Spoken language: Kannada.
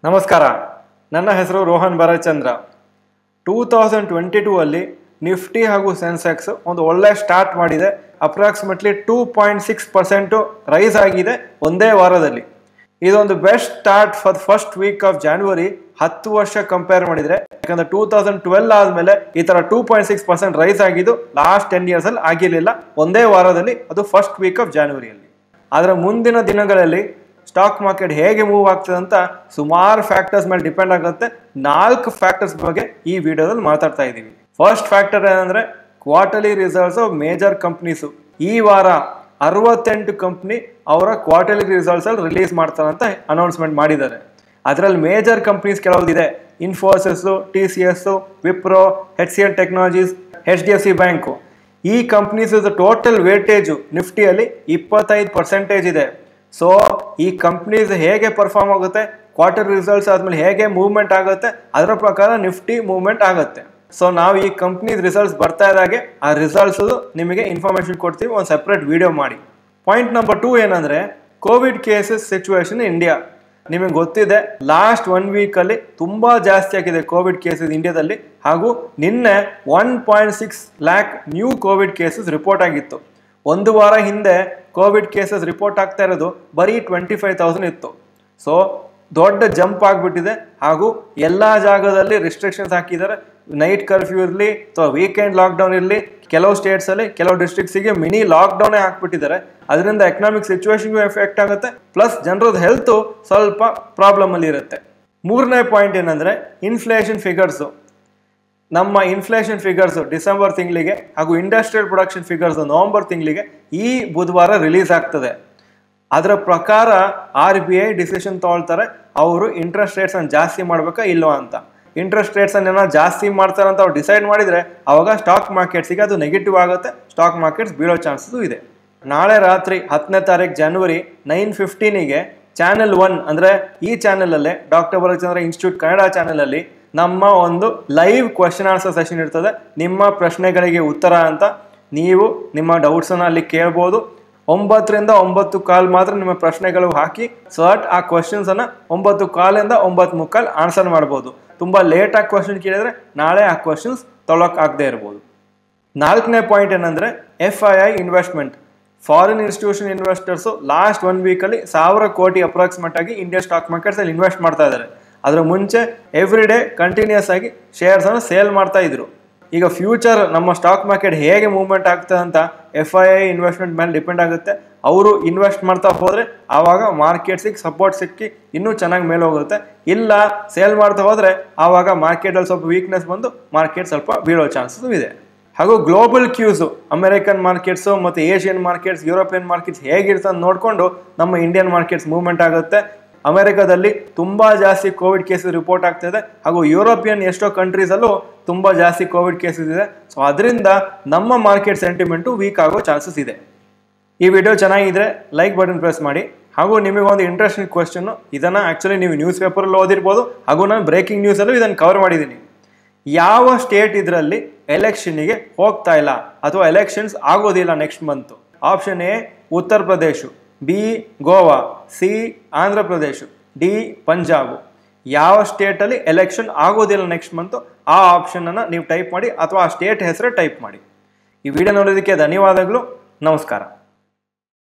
ನಮಸ್ಕಾರ. ನನ್ನ ಹೆಸರು ರೋಹನ್ ಭರಚಂದ್ರ. 2022 ಅಲ್ಲಿ ನಿಫ್ಟಿ ಹಾಗೂ ಸೆನ್ಸೆಕ್ಸ್ ಒಂದು ಒಳ್ಳೆ ಸ್ಟಾರ್ಟ್ ಮಾಡಿದೆ. ಅಪ್ರಾಕ್ಸಿಮೇಟ್ಲಿ 2.6% ರೈಸ್ ಆಗಿದೆ ಒಂದೇ ವಾರದಲ್ಲಿ. ಇದೊಂದು best start for first week of January. 10 ವರ್ಷ ಕಂಪೇರ್ ಮಾಡಿದ್ರೆ, ಯಾಕಂದ್ರೆ 2012 ಆದ್ಮೇಲೆ ಈ ತರ 2.6% ರೈಸ್ ಆಗಿದ್ದು ಲಾಸ್ಟ್ 10 years ಅಲ್ಲಿ ಆಗಿರಲಿಲ್ಲ. ಒಂದೇ ವಾರದಲ್ಲಿ, ಅದು ಫಸ್ಟ್ ವೀಕ್ ಆಫ್ ಜಾನ್ವರಿಯಲ್ಲಿ. ಆದ್ರೆ ಮುಂದಿನ ದಿನಗಳಲ್ಲಿ ಸ್ಟಾಕ್ ಮಾರ್ಕೆಟ್ ಹೇಗೆ ಮೂವ್ ಆಗ್ತದೆ ಅಂತ ಸುಮಾರು ಫ್ಯಾಕ್ಟರ್ಸ್ ಮೇಲೆ ಡಿಪೆಂಡ್ ಆಗುತ್ತೆ. 4 ಫ್ಯಾಕ್ಟರ್ಸ್ ಬಗ್ಗೆ ಈ ವಿಡಿಯೋದಲ್ಲಿ ಮಾತಾಡ್ತಾ ಇದ್ದೀವಿ. ಫಸ್ಟ್ ಫ್ಯಾಕ್ಟರ್ ಏನಂದ್ರೆ quarterly results of major companies. ಈ ವಾರ 68 ಕಂಪ್ನಿ ಅವರ ಕ್ವಾರ್ಟರ್ಲಿ ರಿಸಲ್ಟ್ಸ್ ಅಲ್ಲಿ ರಿಲೀಸ್ ಮಾಡ್ತಾರೆ ಅಂತ ಅನೌನ್ಸ್ಮೆಂಟ್ ಮಾಡಿದ್ದಾರೆ. ಅದರಲ್ಲಿ ಮೇಜರ್ ಕಂಪ್ನೀಸ್ ಕೆಲವುದಿದೆ. Infosys, TCS, Wipro, HCL technologies, HDFC bank. ಈ ಕಂಪ್ನೀಸ್ ಟೋಟಲ್ ವೇಟೇಜ್ ನಿಫ್ಟಿಯಲ್ಲಿ 25% ಇದೆ. ಸೊ ಈ ಕಂಪ್ನೀಸ್ ಹೇಗೆ ಪರ್ಫಾರ್ಮ್ ಆಗುತ್ತೆ, ಕ್ವಾರ್ಟರ್ ರಿಸಲ್ಟ್ಸ್ ಆದ್ಮೇಲೆ ಹೇಗೆ ಮೂವ್ಮೆಂಟ್ ಆಗುತ್ತೆ, ಅದರ ಪ್ರಕಾರ ನಿಫ್ಟಿ ಮೂವ್ಮೆಂಟ್ ಆಗುತ್ತೆ. ಸೊ ನಾವು ಈ ಕಂಪ್ನೀಸ್ ರಿಸಲ್ಟ್ಸ್ ಬರ್ತಾ ಇದ್ದಾಗೆ ಆ ರಿಸಲ್ಟ್ಸ್ ನಿಮಗೆ ಇನ್ಫಾರ್ಮೇಶನ್ ಕೊಡ್ತೀವಿ, ಒಂದು ಸೆಪರೇಟ್ ವಿಡಿಯೋ ಮಾಡಿ. ಪಾಯಿಂಟ್ ನಂಬರ್ 2 ಏನಂದ್ರೆ ಕೋವಿಡ್ ಕೇಸಸ್ ಸಿಚುವೇಶನ್ ಇಂಡಿಯಾ. ನಿಮಗೆ ಗೊತ್ತಿದೆ, ಲಾಸ್ಟ್ 1 week ಅಲ್ಲಿ ತುಂಬಾ ಜಾಸ್ತಿ ಆಗಿದೆ ಕೋವಿಡ್ ಕೇಸಸ್ ಇಂಡಿಯಾದಲ್ಲಿ. ಹಾಗೂ ನಿನ್ನೆ 1.6 lakh new covid cases report ಆಗಿತ್ತು. ಒಂದು ವಾರ ಹಿಂದೆ ಕೋವಿಡ್ ಕೇಸಸ್ ರಿಪೋರ್ಟ್ ಆಗ್ತಾ ಇರೋದು ಬರೀ 25,000 ಇತ್ತು. ಸೊ ದೊಡ್ಡ ಜಂಪ್ ಆಗಿಬಿಟ್ಟಿದೆ. ಹಾಗೂ ಎಲ್ಲ ಜಾಗದಲ್ಲಿ ರಿಸ್ಟ್ರಿಕ್ಷನ್ಸ್ ಹಾಕಿದ್ದಾರೆ. ನೈಟ್ ಕರ್ಫ್ಯೂ ಇರಲಿ ಅಥವಾ ವೀಕೆಂಡ್ ಲಾಕ್ಡೌನ್ ಇರಲಿ, ಕೆಲವು ಸ್ಟೇಟ್ಸಲ್ಲಿ ಕೆಲವು ಡಿಸ್ಟ್ರಿಕ್ಟ್ಸಿಗೆ ಮಿನಿ ಲಾಕ್ಡೌನೇ ಹಾಕ್ಬಿಟ್ಟಿದ್ದಾರೆ. ಅದರಿಂದ ಎಕನಾಮಿಕ್ ಸಿಚುವೇಶನ್ಗೂ ಎಫೆಕ್ಟ್ ಆಗುತ್ತೆ, ಪ್ಲಸ್ ಜನರದ ಹೆಲ್ತು ಸ್ವಲ್ಪ ಪ್ರಾಬ್ಲಮ್ ಅಲ್ಲಿ ಇರುತ್ತೆ. 3ನೇ ಪಾಯಿಂಟ್ ಏನಂದ್ರೆ ಇನ್ಫ್ಲೇಷನ್ ಫಿಗರ್ಸು. ನಮ್ಮ ಇನ್ಫ್ಲೇಷನ್ ಫಿಗರ್ಸ್ ಡಿಸೆಂಬರ್ ತಿಂಗಳಿಗೆ ಹಾಗೂ ಇಂಡಸ್ಟ್ರಿಯಲ್ ಪ್ರೊಡಕ್ಷನ್ ಫಿಗರ್ಸ್ ನವೆಂಬರ್ ತಿಂಗಳಿಗೆ ಈ ಬುಧವಾರ ರಿಲೀಸ್ ಆಗ್ತದೆ. ಅದರ ಪ್ರಕಾರ RBI ಡಿಸಿಷನ್ ತಗೊಳ್ತಾರೆ, ಅವರು ಇಂಟ್ರೆಸ್ಟ್ ರೇಟ್ಸ್ ಅನ್ನು ಜಾಸ್ತಿ ಮಾಡ್ಬೇಕಾ ಇಲ್ವಾ ಅಂತ. ಇಂಟ್ರೆಸ್ಟ್ ರೇಟ್ಸ್ ಅನ್ನ ಜಾಸ್ತಿ ಮಾಡ್ತಾರೆ ಅಂತ ಅವ್ರು ಡಿಸೈಡ್ ಮಾಡಿದ್ರೆ ಅವಾಗ ಸ್ಟಾಕ್ ಮಾರ್ಕೆಟ್ಸಿಗೆ ಅದು ನೆಗೆಟಿವ್ ಆಗುತ್ತೆ, ಸ್ಟಾಕ್ ಮಾರ್ಕೆಟ್ಸ್ ಬೀಳೋ ಚಾನ್ಸಸ್ ಇದೆ. ನಾಳೆ ರಾತ್ರಿ 10ನೇ ತಾರೀಕು ಜನವರಿ 9:15ಗೆ ಚಾನೆಲ್ 1 ಅಂದ್ರೆ ಈ ಚಾನೆಲ್ ಅಲ್ಲೇ doctor Bharachandra institute Kannada channel ಅಲ್ಲಿ ನಮ್ಮ ಒಂದು ಲೈವ್ ಕ್ವಶನ್ ಆನ್ಸರ್ ಸೆಷನ್ ಇರ್ತದೆ. ನಿಮ್ಮ ಪ್ರಶ್ನೆಗಳಿಗೆ ಉತ್ತರ ಅಂತ ನೀವು ನಿಮ್ಮ ಡೌಟ್ಸ್ ಅನ್ನ ಅಲ್ಲಿ ಕೇಳ್ಬೋದು. 9 ರಿಂದ 9:15 ಮಾತ್ರ ನಿಮ್ಮ ಪ್ರಶ್ನೆಗಳು ಹಾಕಿ ಸರ್ಟ್ ಆ ಕ್ವಶನ್ಸ್ ಅನ್ನ 9:15 ರಿಂದ 9:45 ಆನ್ಸರ್ ಮಾಡ್ಬೋದು. ತುಂಬಾ ಲೇಟ್ ಆಗಿ ಕ್ವಶನ್ ಕೇಳಿದ್ರೆ ನಾಳೆ ಆ ಕ್ವಶನ್ಸ್ ತೊಳಕ್ ಆಗದೆ ಇರ್ಬೋದು. 4ನೇ ಪಾಯಿಂಟ್ ಏನಂದ್ರೆ FII investment. Foreign institution investors last 1 week ಅಲ್ಲಿ 1000 ಕೋಟಿ ಅಪ್ರಾಕ್ಸಿಮೇಟ್ ಆಗಿ ಇಂಡಿಯಾ ಸ್ಟಾಕ್ ಮಾರ್ಕೆಟ್ಸ್ ಅಲ್ಲಿ ಇನ್ವೆಸ್ಟ್ ಮಾಡ್ತಾ ಇದ್ದಾರೆ. ಅದರ ಮುಂಚೆ ಎವ್ರಿ ಡೇ ಕಂಟಿನ್ಯೂಸ್ ಆಗಿ ಶೇರ್ಸ್ ಅನ್ನು ಸೇಲ್ ಮಾಡ್ತಾ ಇದ್ರು. ಈಗ ಫ್ಯೂಚರ್ ನಮ್ಮ ಸ್ಟಾಕ್ ಮಾರ್ಕೆಟ್ ಹೇಗೆ ಮೂವ್ಮೆಂಟ್ ಆಗ್ತದೆ ಅಂತ FII ಇನ್ವೆಸ್ಟ್ಮೆಂಟ್ ಮೇಲೆ ಡಿಪೆಂಡ್ ಆಗುತ್ತೆ. ಅವರು ಇನ್ವೆಸ್ಟ್ ಮಾಡ್ತಾ ಹೋದ್ರೆ ಆವಾಗ ಮಾರ್ಕೆಟ್ಸಿಗೆ ಸಪೋರ್ಟ್ ಸಿಕ್ಕಿ ಇನ್ನೂ ಚೆನ್ನಾಗಿ ಮೇಲೆ ಹೋಗುತ್ತೆ. ಇಲ್ಲ ಸೇಲ್ ಮಾಡ್ತಾ ಹೋದ್ರೆ ಆವಾಗ ಮಾರ್ಕೆಟಲ್ಲಿ ಸ್ವಲ್ಪ ವೀಕ್ನೆಸ್ ಬಂದು ಮಾರ್ಕೆಟ್ ಸ್ವಲ್ಪ ಬೀಳೋ ಚಾನ್ಸಸ್ ಇದೆ. ಹಾಗೂ ಗ್ಲೋಬಲ್ ಕ್ಯೂಸು, ಅಮೆರಿಕನ್ ಮಾರ್ಕೆಟ್ಸು ಮತ್ತು ಏಷ್ಯನ್ ಮಾರ್ಕೆಟ್ಸ್, ಯುರೋಪಿಯನ್ ಮಾರ್ಕೆಟ್ಸ್ ಹೇಗಿರ್ತದೆ ನೋಡಿಕೊಂಡು ನಮ್ಮ ಇಂಡಿಯನ್ ಮಾರ್ಕೆಟ್ಸ್ ಮೂವ್ಮೆಂಟ್ ಆಗುತ್ತೆ. ಅಮೆರಿಕದಲ್ಲಿ ತುಂಬಾ ಜಾಸ್ತಿ ಕೋವಿಡ್ ಕೇಸಸ್ ರಿಪೋರ್ಟ್ ಆಗ್ತಿದೆ, ಹಾಗೂ ಯುರೋಪಿಯನ್ ಎಷ್ಟೋ ಕಂಟ್ರೀಸಲ್ಲೂ ತುಂಬಾ ಜಾಸ್ತಿ ಕೋವಿಡ್ ಕೇಸಸ್ ಇದೆ. ಸೊ ಅದರಿಂದ ನಮ್ಮ ಮಾರ್ಕೆಟ್ ಸೆಂಟಿಮೆಂಟು ವೀಕ್ ಆಗೋ ಚಾನ್ಸಸ್ ಇದೆ. ಈ ವಿಡಿಯೋ ಚೆನ್ನಾಗಿದ್ರೆ ಲೈಕ್ ಬಟನ್ ಪ್ರೆಸ್ ಮಾಡಿ. ಹಾಗೂ ನಿಮಗೊಂದು ಇಂಟ್ರೆಸ್ಟಿಂಗ್ ಕ್ವಶನ್, ಇದನ್ನ ಆಕ್ಚುಲಿ ನೀವು ನ್ಯೂಸ್ ಪೇಪರಲ್ಲಿ ಓದಿರ್ಬೋದು, ಹಾಗೂ ನಾನು ಬ್ರೇಕಿಂಗ್ ನ್ಯೂಸಲ್ಲೂ ಇದನ್ನು ಕವರ್ ಮಾಡಿದ್ದೀನಿ. ಯಾವ ಸ್ಟೇಟ್ ಇದರಲ್ಲಿ ಎಲೆಕ್ಷನ್ಗೆ ಹೋಗ್ತಾ ಇಲ್ಲ ಅಥವಾ ಎಲೆಕ್ಷನ್ಸ್ ಆಗೋದಿಲ್ಲ next month? Option A Uttar Pradesh, B Goa, C Andhra Pradesh, D Punjab. ಯಾವ ಸ್ಟೇಟಲ್ಲಿ ಎಲೆಕ್ಷನ್ ಆಗೋದಿಲ್ಲ ನೆಕ್ಸ್ಟ್ ಮಂತ್ ಆ ಆಪ್ಷನ್ ಅನ್ನು ನೀವು ಟೈಪ್ ಮಾಡಿ, ಅಥವಾ ಆ ಸ್ಟೇಟ್ ಹೆಸರು ಟೈಪ್ ಮಾಡಿ. ಈ ವಿಡಿಯೋ ನೋಡೋದಕ್ಕೆ ಧನ್ಯವಾದಗಳು. ನಮಸ್ಕಾರ.